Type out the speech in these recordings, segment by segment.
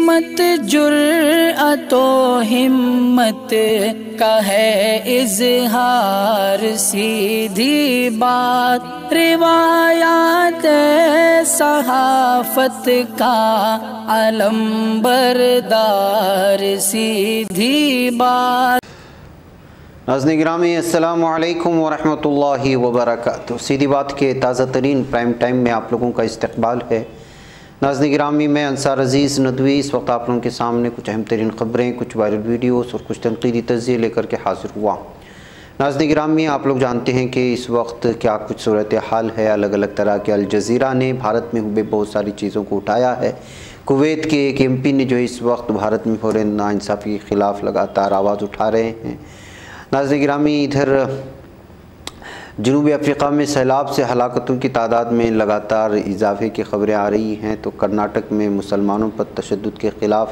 सीमत जुर्अतो हिम्मत का है इज़हार, सीधी बात रिवायात सहाफत का अलम बरदार, सीधी बात। नाज़रीन गिरामी अस्सलामु अलैकुम वरहमतुल्लाहि वबरकातुहू। सीधी बात के ताज़ा तरीन प्राइम टाइम में आप लोगों का इस्तकबाल है। नाज़रीन गिरामी मैं अंसार अज़ीज़ नदवी इस वक्त आप लोगों के सामने कुछ अहम तरीन ख़बरें, कुछ वायरल वीडियोस और कुछ तनक़ीदी तज़्ज़िये लेकर के हाज़िर हुआ। नाज़रीन गिरामी आप लोग जानते हैं कि इस वक्त क्या कुछ सूरत हाल है। अलग अलग तरह के अल जज़ीरा ने भारत में हुए बहुत सारी चीज़ों को उठाया है। कुवैत के एक MP ने जो इस वक्त भारत में हो रहे नाइंसाफ़ी के ख़िलाफ़ लगातार आवाज़ उठा रहे हैं। नाज़रीन गिरामी इधर जनूबी अफ्रीका में सैलाब से हलाकतों की तादाद में लगातार इजाफे की ख़बरें आ रही हैं, तो कर्नाटक में मुसलमानों पर तशद्दुद के ख़िलाफ़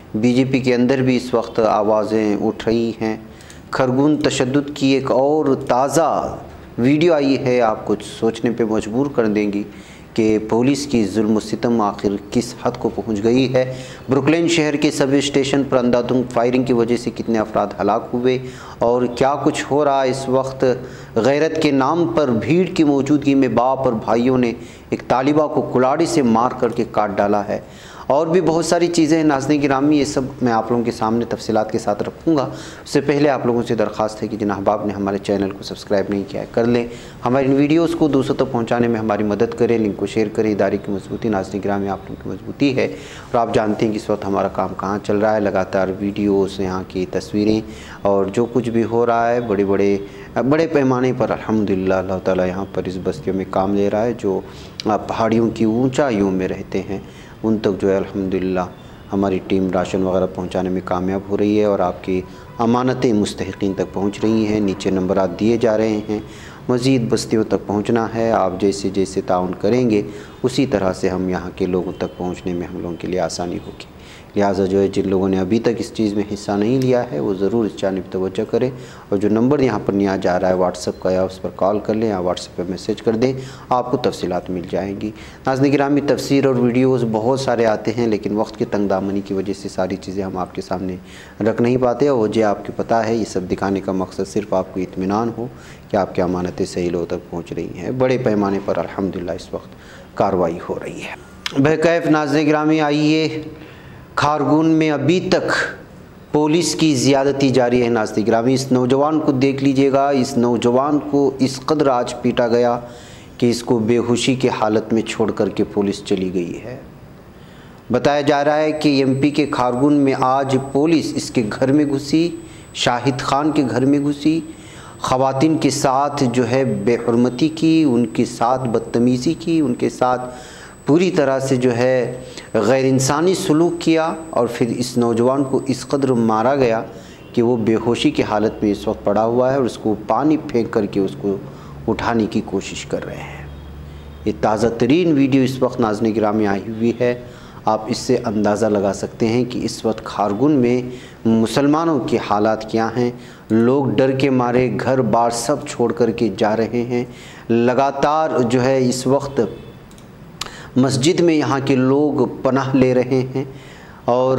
BJP के अंदर भी इस वक्त आवाज़ें उठ रही हैं। खरगोन तशद्दुद की एक और ताज़ा वीडियो आई है, आपको सोचने पे मजबूर कर देंगी कि पुलिस की जुल्म सितम आखिर किस हद को पहुंच गई है। ब्रुकलिन शहर के सब स्टेशन पर अंधाधुंध फायरिंग की वजह से कितने अफराद हलाक हुए और क्या कुछ हो रहा है इस वक्त। गैरत के नाम पर भीड़ की मौजूदगी में बाप और भाइयों ने एक तालिबा को कुल्हाड़ी से मार करके काट डाला है। और भी बहुत सारी चीज़ें हैं नाज़रीन गिरामी, ये सब मैं आप लोगों के सामने तफसीलात के साथ रखूँगा। उससे पहले आप लोगों से दरख्वास्त है कि जिन अहबाब ने हमारे चैनल को सब्सक्राइब नहीं किया है कर लें। हमारी इन वीडियोज़ को दूसरों तक पहुँचाने में हमारी मदद करें, लिंक को शेयर करें। इदारे की मजबूती नाज़रीन गिरामी आप लोगों की मजबूती है। और आप जानते हैं कि इस वक्त हमारा काम कहाँ चल रहा है। लगातार वीडियोज़, यहाँ की तस्वीरें और जो कुछ भी हो रहा है बड़े पैमाने पर अल्हम्दुलिल्लाह अल्लाह ताला यहाँ पर इस बस्तियों में काम ले रहा है। जो पहाड़ियों की ऊंचाइयों में रहते हैं उन तक जो है अल्हम्दुलिल्लाह हमारी टीम राशन वगैरह पहुंचाने में कामयाब हो रही है और आपकी अमानतें मुस्तहिकीन तक पहुंच रही हैं। नीचे नंबरात दिए जा रहे हैं, मज़ीद बस्तियों तक पहुंचना है। आप जैसे जैसे ताउन करेंगे उसी तरह से हम यहाँ के लोगों तक पहुँचने में हम लोगों के लिए आसानी होगी। लिहाजा जो है जिन लोगों ने अभी तक इस चीज़ में हिस्सा नहीं लिया है वो ज़रूर इस जानिब तवज्जो करें। और जो नंबर यहाँ पर नहीं जा रहा है व्हाट्सएप का, या उस पर कॉल कर लें या व्हाट्सएप पर मैसेज कर दें, आपको तफसीलात मिल जाएंगी। नाज़रीन गिरामी तफसीर और वीडियोज़ बहुत सारे आते हैं, लेकिन वक्त की तंगदामनी की वजह से सारी चीज़ें हम आपके सामने रख नहीं पाते। और वजह आपको पता है, ये सब दिखाने का मकसद सिर्फ आपको इत्मीनान हो कि आपकी अमानतें सही लोगों तक पहुँच रही हैं। बड़े पैमाने पर अल्हम्दुलिल्लाह इस वक्त कार्रवाई हो रही है। बेकैफ नाज़रीन गिरामी आइए, खारगोन में अभी तक पुलिस की ज़्यादती जारी है। नाज़रीन गिरामी इस नौजवान को देख लीजिएगा। इस नौजवान को इस कदर आज पीटा गया कि इसको बेहोशी की हालत में छोड़ कर के पुलिस चली गई है। बताया जा रहा है कि MP के खारगोन में आज पुलिस इसके घर में घुसी, शाहिद खान के घर में घुसी, ख़वातीन के साथ जो है बेहुरमती की, उनके साथ बदतमीज़ी की, उनके साथ पूरी तरह से जो है गैर इंसानी सलूक किया और फिर इस नौजवान को इस कदर मारा गया कि वो बेहोशी की हालत में इस वक्त पड़ा हुआ है और उसको पानी फेंक करके उसको उठाने की कोशिश कर रहे हैं। ये ताज़ा तरीन वीडियो इस वक्त नाज़रीन गिरामी आई हुई है। आप इससे अंदाज़ा लगा सकते हैं कि इस वक्त खारगोन में मुसलमानों के हालात क्या हैं। लोग डर के मारे घर बार सब छोड़ कर के जा रहे हैं। लगातार जो है इस वक्त मस्जिद में यहाँ के लोग पनाह ले रहे हैं। और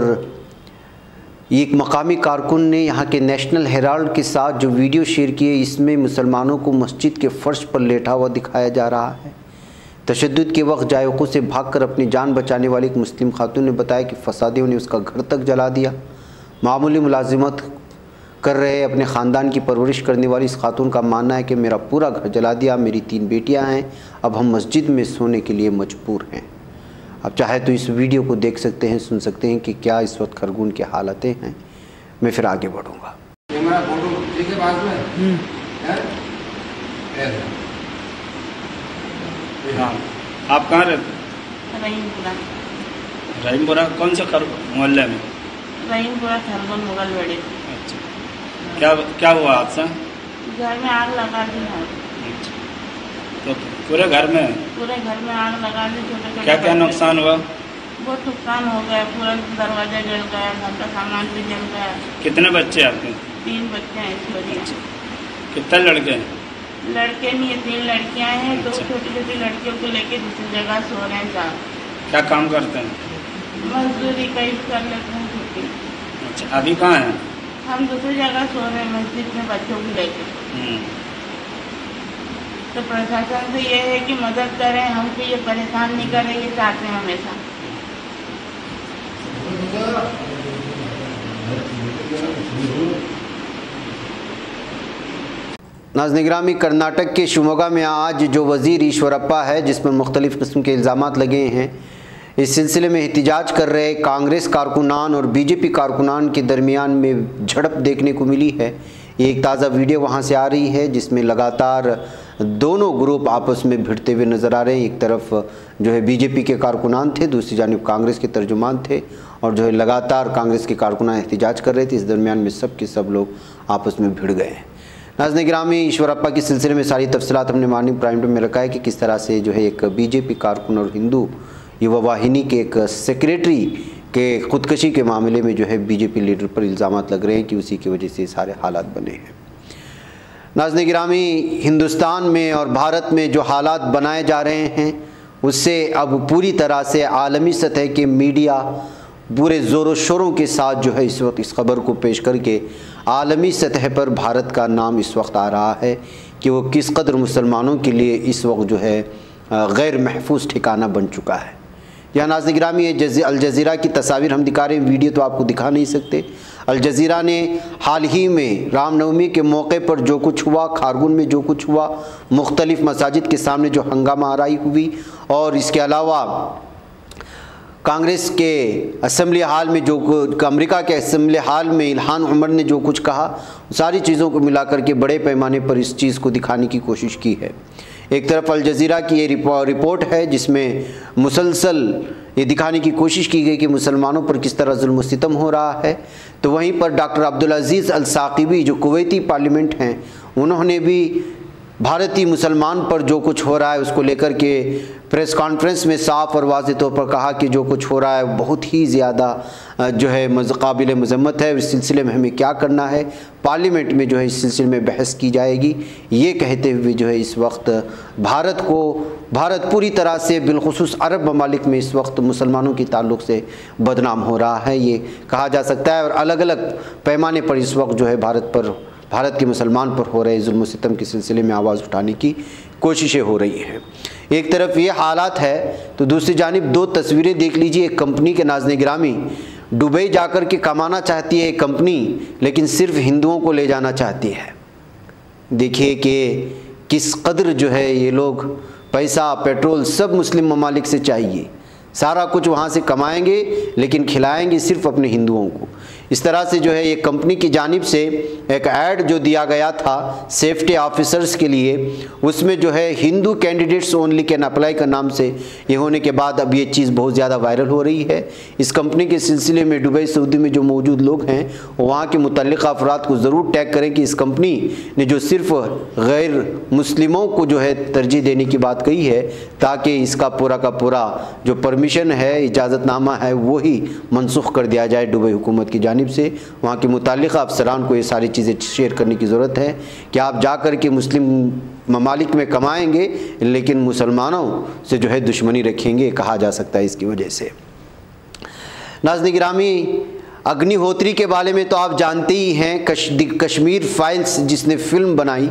एक मकामी कारकुन ने यहाँ के नेशनल हेराल्ड के साथ जो वीडियो शेयर किए, इसमें मुसलमानों को मस्जिद के फ़र्श पर लेटा हुआ दिखाया जा रहा है। तशद्दुद के वक्त जायक़ों से भागकर अपनी जान बचाने वाली एक मुस्लिम खातून ने बताया कि फसादियों ने उसका घर तक जला दिया। मामूली मुलाजिमत कर रहे अपने ख़ानदान की परवरिश करने वाली इस खातून का मानना है कि मेरा पूरा घर जला दिया, मेरी 3 बेटियां हैं, अब हम मस्जिद में सोने के लिए मजबूर हैं। अब चाहे तो इस वीडियो को देख सकते हैं, सुन सकते हैं कि क्या इस वक्त खरगोन की हालतें हैं। मैं फिर आगे बढ़ूँगा। हाँ, आप कहाँ रहते? रहीमपुरा। कौन सा मोहल्ले में? रहीमपुरा खरगोन मुगलवेड़ी। अच्छा, क्या हुआ हादसा? घर में आग लगा दी है। अच्छा, तो पूरे घर में आग लगा दी। छोटे क्या क्या नुकसान हुआ? बहुत नुकसान हो गया, पूरा दरवाजा जल गया, घर का सामान भी जल गया। कितने बच्चे आपके? 3 बच्चे हैं छोरी। कितने लड़के हैं? लड़के नहीं है, 3 लड़कियां हैं। 2 छोटी छोटी लड़कियों को लेके दूसरी जगह सो रहे हैं। क्या काम करते हैं? मजदूरी कहीं कर लेते हैं छुट्टी। अच्छा, अभी कहाँ है? हम दूसरी जगह सो रहे हैं, मस्जिद में बच्चों को लेकर। तो प्रशासन से ये है कि मदद करें, हमको ये परेशान नहीं करें, ये चाहते हैं हमेशा। नाज़रीन गिरामी, कर्नाटक के शिवमोगा में आज जो वज़ीर ईश्वरप्पा है, जिस पर मुख्तलिफ़ किस्म के इल्ज़ामात लगे हैं, इस सिलसिले में एहतिजाज कर रहे कांग्रेस कारकुनान और बीजेपी कारकुनान के दरमियान में झड़प देखने को मिली है। ये एक ताज़ा वीडियो वहाँ से आ रही है जिसमें लगातार दोनों ग्रुप आपस में भिड़ते हुए नज़र आ रहे हैं। एक तरफ जो है बीजेपी के कारकुनान थे, दूसरी जानिब कांग्रेस के तर्जुमान थे, और जो है लगातार कांग्रेस के कारकुनान एहतिजाज कर रहे थे। इस दरमियान में सब के सब लोग आपस में भिड़ गए हैं। नाज़रीन गिरामी, ईश्वरप्पा के सिलसिले में सारी तफसीलात हमने मॉर्निंग प्राइम टाइम में रखा है कि किस तरह से जो है एक बीजेपी कारकुन और हिंदू युवा वाहिनी के एक सेक्रेटरी के ख़ुदकशी के मामले में जो है बीजेपी लीडर पर इल्ज़ामात लग रहे हैं कि उसी की वजह से सारे हालात बने हैं। नाज़रीन गिरामी, हिंदुस्तान में और भारत में जो हालात बनाए जा रहे हैं उससे अब पूरी तरह से आलमी सतह के मीडिया पूरे ज़ोरों शोरों के साथ जो है इस वक्त इस खबर को पेश करके आलमी सतह पर भारत का नाम इस वक्त आ रहा है कि वो किस कदर मुसलमानों के लिए इस वक्त जो है गैर महफूज ठिकाना बन चुका है। यहाँ नाज़रीन गिरामी, ये अल जज़ीरा की तस्वीर हम दिखा रहे हैं, वीडियो तो आपको दिखा नहीं सकते। अल जज़ीरा ने हाल ही में रामनवमी के मौके पर जो कुछ हुआ, खारगुन में जो कुछ हुआ, मुख्तलिफ़ मसाजिद के सामने जो हंगामा आराई हुई, और इसके अलावा कांग्रेस के असम्बली हाल में जो अमेरिका के असम्बली हाल में इल्हान उमर ने जो कुछ कहा, सारी चीज़ों को मिलाकर के बड़े पैमाने पर इस चीज़ को दिखाने की कोशिश की है। एक तरफ अल जज़ीरा की ये रिपोर्ट है जिसमें मुसलसल ये दिखाने की कोशिश की गई कि मुसलमानों पर किस तरह जुल्म सितम हो रहा है, तो वहीं पर डॉक्टर अब्दुल अज़ीज़ अल साक़िबी जो कुवैती पार्लियामेंट हैं, उन्होंने भी भारतीय मुसलमान पर जो कुछ हो रहा है उसको लेकर के प्रेस कॉन्फ्रेंस में साफ और वाज़ेह तौर पर कहा कि जो कुछ हो रहा है बहुत ही ज़्यादा जो है काबिल मज़म्मत है। इस सिलसिले में हमें क्या करना है, पार्लियामेंट में जो है इस सिलसिले में बहस की जाएगी। ये कहते हुए जो है इस वक्त भारत पूरी तरह से बिलखुसूस अरब ममालिक में इस वक्त मुसलमानों की ताल्लुक़ से बदनाम हो रहा है, ये कहा जा सकता है। और अलग अलग पैमाने पर इस वक्त जो है भारत के मुसलमान पर हो रहे जुल्म सितम के सिलसिले में आवाज़ उठाने की कोशिशें हो रही हैं। एक तरफ ये हालात है तो दूसरी जानिब दो तस्वीरें देख लीजिए। एक कंपनी के, नाज़रीन गिरामी, दुबई जाकर के कमाना चाहती है एक कंपनी, लेकिन सिर्फ हिंदुओं को ले जाना चाहती है। देखिए कि किस कदर जो है ये लोग पैसा, पेट्रोल सब मुस्लिम ममालिक से चाहिए, सारा कुछ वहाँ से कमाएंगे लेकिन खिलाएंगे सिर्फ अपने हिंदुओं को। इस तरह से जो है ये कंपनी की जानिब से एक ऐड जो दिया गया था सेफ्टी ऑफिसर्स के लिए, उसमें जो है Hindu candidates only can apply का नाम से ये होने के बाद अब ये चीज़ बहुत ज़्यादा वायरल हो रही है। इस कंपनी के सिलसिले में दुबई सऊदी में जो मौजूद लोग हैं वहाँ के मुतल्लिक़ अफराद को ज़रूर टैग करें कि इस कंपनी ने जो सिर्फ गैर मुस्लिमों को जो है तरजीह देने की बात कही है, ताकि इसका पूरा का पूरा जो परमिशन है, इजाज़तनामा है, वो ही मनसूख कर दिया जाए दुबई हुकूमत की जानिब से। वहाँ के मुताल्लिक़ अफसरान को ये सारी चीज़ें शेयर करने की ज़रूरत है कि आप जा कर के मुस्लिम ममालिक में कमाएंगे लेकिन मुसलमानों से जो है दुश्मनी रखेंगे, कहा जा सकता है इसकी वजह से। नाज़रीन गिरामी, अग्निहोत्री के बारे में तो आप जानते ही हैं, कश्मीर फाइल्स जिसने फिल्म बनाई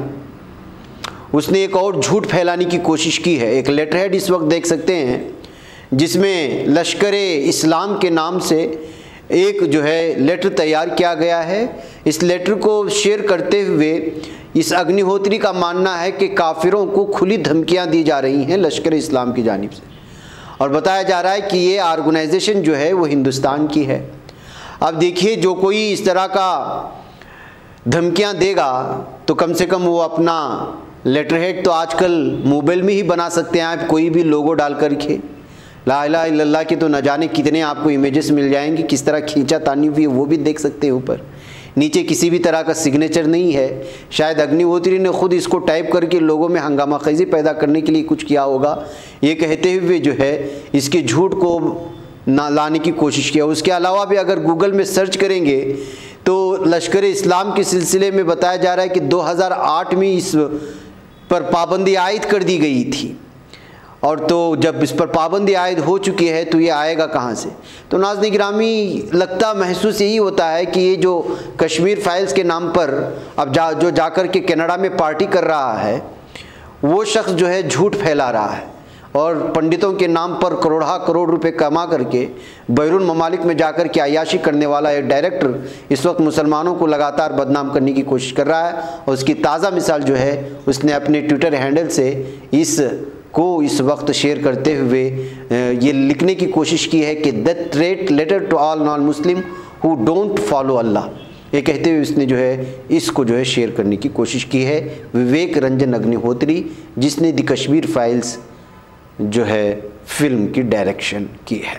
उसने एक और झूठ फैलाने की कोशिश की है। एक लेटर हेड इस वक्त देख सकते हैं जिसमें लश्कर इस्लाम के नाम से एक जो है लेटर तैयार किया गया है। इस लेटर को शेयर करते हुए इस अग्निहोत्री का मानना है कि काफिरों को खुली धमकियां दी जा रही हैं लश्कर इस्लाम की जानिब से, और बताया जा रहा है कि ये ऑर्गेनाइजेशन जो है वो हिंदुस्तान की है। अब देखिए, जो कोई इस तरह का धमकियां देगा तो कम से कम वो अपना लेटर हेड तो आजकल मोबाइल में ही बना सकते हैं आप, कोई भी लोगो डाल करके। ला इलाहा इल्लल्लाह की तो न जाने कितने आपको इमेजेस मिल जाएंगे, किस तरह खींचा तानी हुई है वो भी देख सकते हैं। ऊपर नीचे किसी भी तरह का सिग्नेचर नहीं है। शायद अग्निहोत्री ने खुद इसको टाइप करके लोगों में हंगामा खेजी पैदा करने के लिए कुछ किया होगा, ये कहते हुए जो है इसके झूठ को ना लाने की कोशिश किया। उसके अलावा भी अगर गूगल में सर्च करेंगे तो लश्कर इस्लाम के सिलसिले में बताया जा रहा है कि 2008 में इस पर पाबंदी आयद कर दी गई थी, और तो जब इस पर पाबंदी आयद हो चुकी है तो ये आएगा कहाँ से। तो नाज़रीन गिरामी, लगता महसूस यही होता है कि ये जो कश्मीर फाइल्स के नाम पर अब जो जाकर के कनाडा में पार्टी कर रहा है, वो शख्स जो है झूठ फैला रहा है और पंडितों के नाम पर करोड़ रुपए कमा करके बैरून ममालिक में जाकर के अय्याशी करने वाला एक डायरेक्टर इस वक्त मुसलमानों को लगातार बदनाम करने की कोशिश कर रहा है। और उसकी ताज़ा मिसाल जो है, उसने अपने ट्विटर हैंडल से इस वक्त शेयर करते हुए ये लिखने की कोशिश की है कि death letter to all non Muslim who don't follow Allah. ये कहते हुए उसने जो है इसको जो है शेयर करने की कोशिश की है विवेक रंजन अग्निहोत्री, जिसने द कश्मीर फाइल्स जो है फिल्म की डायरेक्शन की है।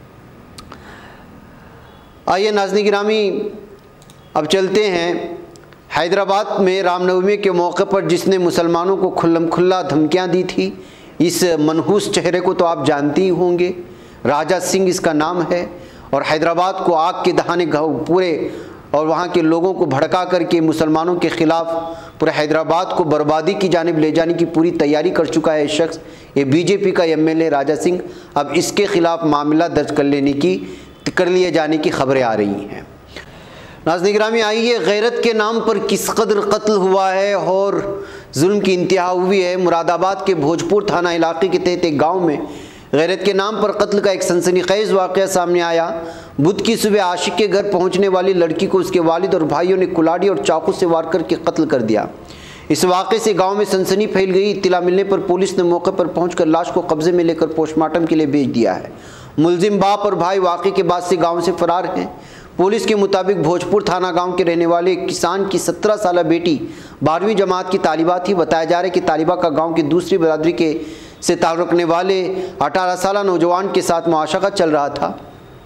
आइए नाज़रीन गिरामी, अब चलते हैं हैदराबाद में रामनवमी के मौके पर जिसने मुसलमानों को खुल्लम खुल्ला धमकियां दी थी, इस मनहूस चेहरे को तो आप जानते ही होंगे। राजा सिंह इसका नाम है और हैदराबाद को आग के दहाने पूरे और वहाँ के लोगों को भड़का करके मुसलमानों के ख़िलाफ़ पूरे हैदराबाद को बर्बादी की जानिब ले जाने की पूरी तैयारी कर चुका है शख्स। ये बीजेपी का एमएलए राजा सिंह। अब इसके ख़िलाफ़ मामला दर्ज कर लिए जाने की खबरें आ रही हैं। नाज़रीन गिरामी, आइए गैरत के नाम पर किस कदर कत्ल हुआ है और जुल्म की इंतहा हुई है। मुरादाबाद के भोजपुर थाना इलाके के तहत एक गाँव में गैरत के नाम पर कत्ल का एक सनसनीखेज वाक़या सामने आया। बुध की सुबह आशिक के घर पहुंचने वाली लड़की को उसके वालिद और भाइयों ने कुल्हाड़ी और चाकू से वार करके कत्ल कर दिया। इस वाक़े से गांव में सनसनी फैल गई। इत्तला मिलने पर पुलिस ने मौके पर पहुंचकर लाश को कब्जे में लेकर पोस्टमार्टम के लिए भेज दिया है। मुलजिम बाप और भाई वाक़े के बाद से गाँव से फरार हैं। पुलिस के मुताबिक भोजपुर थाना गांव के रहने वाले किसान की 17 साल बेटी 12वीं जमात की तालिबा थी। बताया जा रहा है कि तालिबा का गांव की दूसरी बरादरी से ताल्लुक़ रखने वाले 18 साल नौजवान के साथ मुआशका चल रहा था।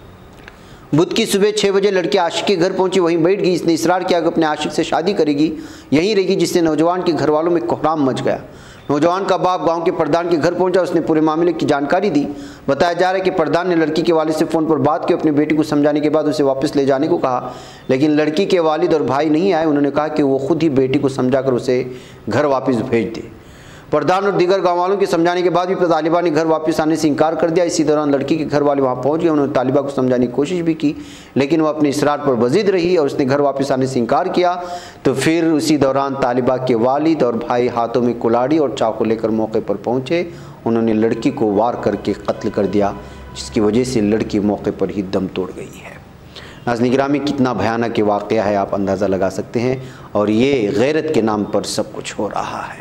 बुध की सुबह 6 बजे लड़की आशिक के घर पहुंची, वहीं बैठ गई। इसने इसरार किया कि अपने आशिक से शादी करेगी, यहीं रहेगी, जिससे नौजवान के घर वालों में कोहराम मच गया। नौजवान का बाप गांव के प्रधान के घर पहुंचा, उसने पूरे मामले की जानकारी दी। बताया जा रहा है कि प्रधान ने लड़की के वालिद से फ़ोन पर बात की, अपनी बेटी को समझाने के बाद उसे वापस ले जाने को कहा, लेकिन लड़की के वालिद और भाई नहीं आए। उन्होंने कहा कि वो खुद ही बेटी को समझाकर उसे घर वापस भेज दे। प्रधान और दीगर गाँव वालों के समझाने के बाद भी तालिबा ने घर वापस आने से इनकार कर दिया। इसी दौरान लड़की के घर वाले वहाँ पहुँच गए। उन्होंने तालिबा को समझाने की कोशिश भी की, लेकिन वो अपने इसरार पर बजीद रही और उसने घर वापस आने से इनकार किया। तो फिर उसी दौरान तालिबा के वालिद और भाई हाथों में कुल्हाड़ी और चाकू लेकर मौके पर पहुँचे। उन्होंने लड़की को वार करके कत्ल कर दिया, जिसकी वजह से लड़की मौके पर ही दम तोड़ गई है। नाज़रीन गिरामी, कितना भयानक वाक़या है आप अंदाज़ा लगा सकते हैं। और ये गैरत के नाम पर सब कुछ हो रहा है।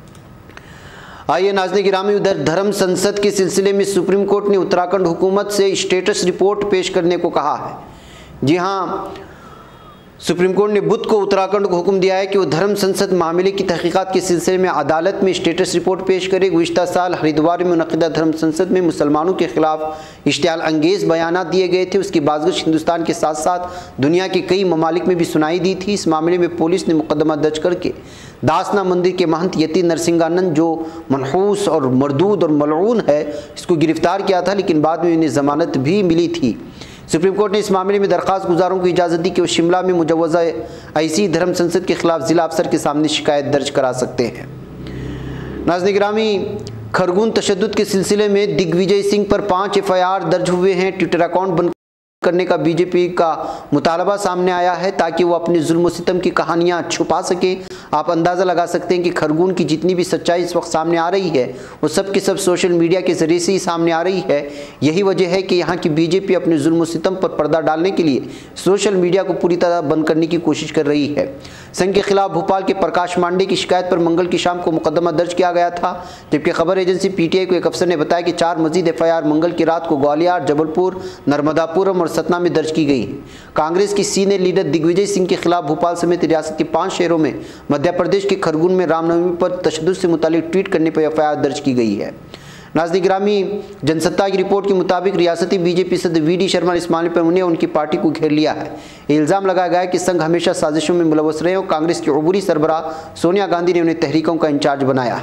आइए नाज़रीन गिरामी, उधर धर्म संसद के सिलसिले में सुप्रीम कोर्ट ने उत्तराखंड हुकूमत से स्टेटस रिपोर्ट पेश करने को कहा है। जी हाँ, सुप्रीम कोर्ट ने बुध को उत्तराखंड को हुक्म दिया है कि वो धर्म संसद मामले की तहकीकात के सिलसिले में अदालत में स्टेटस रिपोर्ट पेश करे। गुज़िश्ता साल हरिद्वार में मुनक़िदा धर्म संसद में मुसलमानों के खिलाफ इश्तियाल अंगेज़ बयानात दिए गए थे। उसकी बाज़गश हिंदुस्तान के साथ साथ दुनिया के कई ममालिक में भी सुनाई दी थी। इस मामले में पुलिस ने मुकदमा दर्ज करके दासना मंदिर के महंत यति नरसिंहानंद, जो मनहूस और मरदूद और मलऊन है, इसको गिरफ्तार किया था, लेकिन बाद में इन्हें ज़मानत भी मिली थी। सुप्रीम कोर्ट ने इस मामले में दरख्वास्त गुजारों को इजाज़त दी कि वो शिमला में मुजव्वज़ा ऐसी धर्म संसद के खिलाफ ज़िला अफसर के सामने शिकायत दर्ज करा सकते हैं। नाज़रीन गिरामी, खरगोन तशद्दुद के सिलसिले में दिग्विजय सिंह पर 5 FIR दर्ज हुए हैं। ट्विटर अकाउंट बंद करने का बीजेपी का मुतालबा सामने आया है ताकि वो अपने जुल्म सितम की कहानियां छुपा सके। आप अंदाज़ा लगा सकते हैं कि खरगोन की जितनी भी सच्चाई इस वक्त सामने आ रही है वो सब के सब सोशल मीडिया के ज़रिए से ही सामने आ रही है। यही वजह है कि यहाँ की बीजेपी अपने जुल्म सितम पर पर्दा डालने के लिए सोशल मीडिया को पूरी तरह बंद करने की कोशिश कर रही है। संघ के खिलाफ भोपाल के प्रकाश मांडे की शिकायत पर मंगल की शाम को मुकदमा दर्ज किया गया था, जबकि खबर एजेंसी PTI को एक अफसर ने बताया कि 4 मजीद FIR मंगल की रात को ग्वालियर, जबलपुर, नर्मदापुरम और सतना में दर्ज की गई है। कांग्रेस की सीनियर लीडर दिग्विजय सिंह के खिलाफ भोपाल समेत रियासत के 5 शहरों में मध्य प्रदेश के खरगोन में रामनवमी पर तशद्दुद से मुतालिक ट्वीट करने पर FIR दर्ज की गई है। नाज़रीन गिरामी, जनसत्ता की रिपोर्ट के मुताबिक रियासती बीजेपी सदस्य VD शर्मा इस मामले पर उन्हें उनकी पार्टी को घेर लिया है। इल्ज़ाम लगाया गया है कि संघ हमेशा साजिशों में मुलव्वस रहे और कांग्रेस की अबूरी सरबराह सोनिया गांधी ने उन्हें तहरीकों का इंचार्ज बनाया है।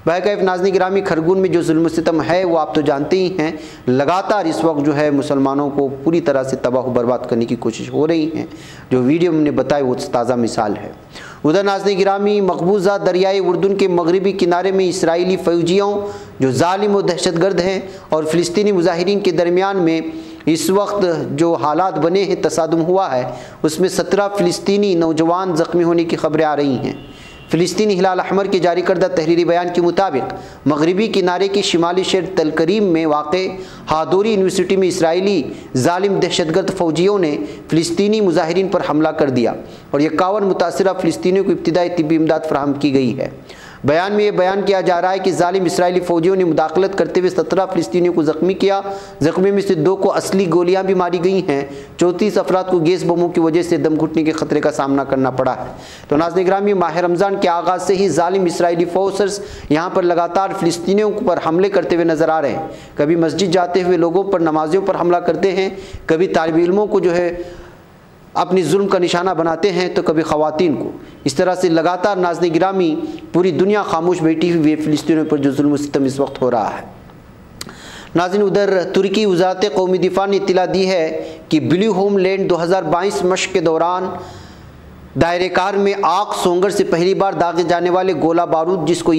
भाई नाज़रीन गिरामी, खरगोन में जो जुल्म सितम है वो आप तो जानते ही हैं। लगातार इस वक्त जो है मुसलमानों को पूरी तरह से तबाह बर्बाद करने की कोशिश हो रही है। जो वीडियो हमने बताई वो ताज़ा मिसाल है। उधर नाज़रीन गिरामी, मकबूजा दरियाए उर्दून के मगरबी किनारे में इसराइली फ़ौजियों जो जालिम और दहशतगर्द हैं और फ़िलिस्तीनी मुजाहिरीन के दरमियान में इस वक्त जो हालात बने हैं, तसादुम हुआ है, उसमें 17 फ़िलिस्तीनी नौजवान ज़ख्मी होने की खबरें आ रही हैं। फ़िलिस्तीनी हिलाल अहमर के जारी करदा तहरीरी बयान के मुताबिक मगरबी किनारे के शिमाली शहर तल करीम में वाक़े हादोरी यूनिवर्सिटी में इसराइली जालिम दहशतगर्द फ़ौजियों ने फ़िलिस्तीनी मुजाहिरीन पर हमला कर दिया और 51 मुतासरा फ़िलिस्तीनियों को इब्तिदाई तिब्बी इमदाद फराहम की गई है। बयान में यह बयान किया जा रहा है कि जालिम इसराइली फ़ौजियों ने मुदाखलत करते हुए 17 फ़िलिस्तीनियों को ज़ख्मी किया। ज़ख्मी में से 2 को असली गोलियां भी मारी गई हैं। 34 अफराद को गैस बमों की वजह से दम घुटने के ख़तरे का सामना करना पड़ा है। तो नाज़रीन गिरामी, माह रमज़ान के आगाज़ से ही जालिम इसराइली फोर्सेस यहाँ पर लगातार फ़िलिस्तीनियों पर हमले करते हुए नज़र आ रहे हैं। कभी मस्जिद जाते हुए लोगों पर, नमाजियों पर हमला करते हैं, कभी तालिब इल्मों को जो है अपनी जुल्म का निशाना बनाते हैं, तो कभी ख़वातीन को। इस तरह से लगातार नाज़रीन गिरामी पूरी दुनिया खामोश बैठी हुई है फ़िलिस्तीनियों पर जो जुल्म सितम इस वक्त हो रहा है। नाज़रीन, उधर तुर्की वज़ारत क़ौमी दिफ़ा ने इत्तला दी है कि ब्लू होमलैंड 2022 मशक़ के दौरान दायरेकार में आग सोंगर से पहली बार दागे जाने वाले गोला बारूद, जिसको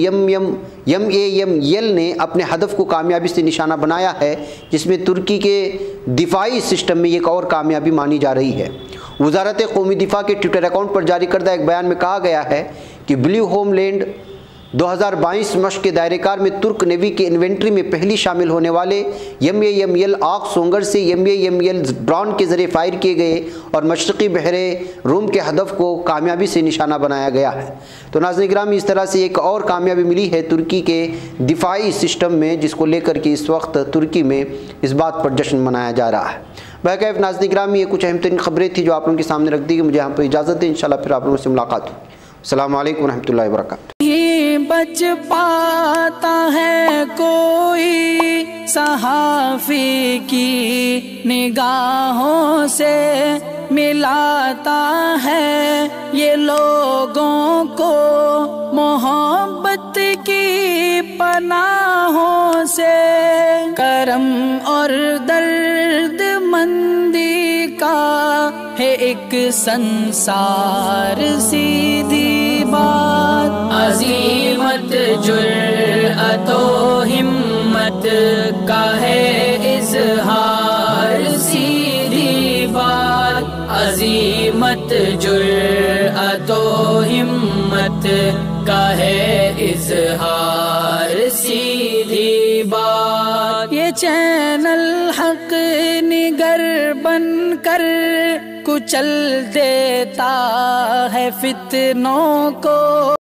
MAML ने अपने हदफ को कामयाबी से निशाना बनाया है, जिसमें तुर्की के दिफाई सिस्टम में एक और कामयाबी मानी जा रही है। वज़ारत क़ौमी दिफ़ा के ट्विटर अकाउंट पर जारी करदा एक बयान में कहा गया है कि ब्लू होमलैंड 2022 मशक़ के दायरेकार में तुर्क नेवी के इन्वेंट्री में पहली शामिल होने वाले MAML आग सोंगर से MAML ड्रोन के ज़रिए फायर किए गए और मशरक़ी बहरे रूम के हदफ को कामयाबी से निशाना बनाया गया है। तो नाज़रीन गिरामी, इस तरह से एक और कामयाबी मिली है तुर्की के दिफाई सिस्टम में, जिसको लेकर के इस वक्त तुर्की में इस बात पर जश्न मनाया जा रहा है। बाक़ायदा नाज़रीन गिरामी, ये कुछ अहम तरीन खबरें थी जो आप लोगों के सामने रख दी। मुझे यहाँ पर इजाज़त दें, इंशाल्लाह फिर आप लोगों से मुलाकात होगी। अस्सलामु अलैकुम रहमतुल्लाहि व बरकातुहू। बच पाता है कोई सहाफ़ी की निगाहों से, मिलाता है ये लोगों को मोहब्बत की पनाहों से। करम और दर्द मंदी का है एक संसार, सीधी बात अज़ीमत जुर्अतो हिम्मत का है इज़हार, सीधी बात अज़ीमत जुर्अतो हिम्मत का है इज़हार, सीधी बात। ये चैनल हक निगर बनकर कुचल देता है फितनों को।